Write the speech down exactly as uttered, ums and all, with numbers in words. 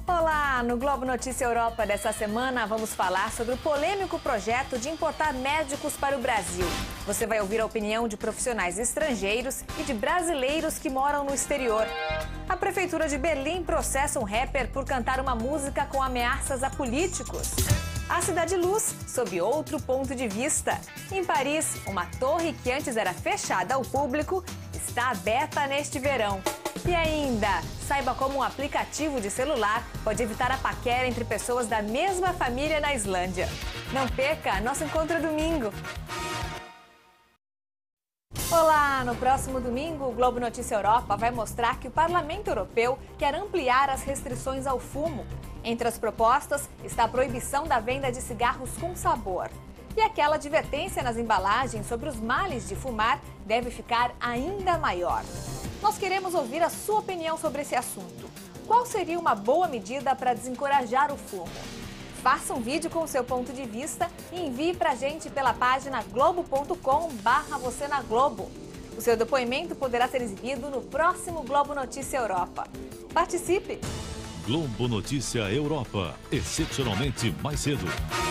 Olá! No Globo Notícia Europa dessa semana vamos falar sobre o polêmico projeto de importar médicos para o Brasil. Você vai ouvir a opinião de profissionais estrangeiros e de brasileiros que moram no exterior. A Prefeitura de Berlim processa um rapper por cantar uma música com ameaças a políticos. A Cidade Luz, sob outro ponto de vista. Em Paris, uma torre que antes era fechada ao público está aberta neste verão. E ainda, saiba como um aplicativo de celular pode evitar a paquera entre pessoas da mesma família na Islândia. Não perca, nosso encontro é domingo. Olá! No próximo domingo, o Globo Notícia Europa vai mostrar que o Parlamento Europeu quer ampliar as restrições ao fumo. Entre as propostas está a proibição da venda de cigarros com sabor. E aquela advertência nas embalagens sobre os males de fumar deve ficar ainda maior. Nós queremos ouvir a sua opinião sobre esse assunto. Qual seria uma boa medida para desencorajar o fumo? Faça um vídeo com o seu ponto de vista e envie para a gente pela página globo ponto com barra você na Globo. O seu depoimento poderá ser exibido no próximo Globo Notícia Europa. Participe! Globo Notícia Europa, excepcionalmente mais cedo.